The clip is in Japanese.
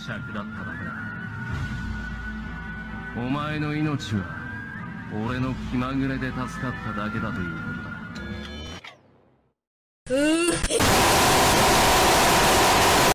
尺だっただけだ。お前の命は俺の気まぐれで助かっただけだということだ。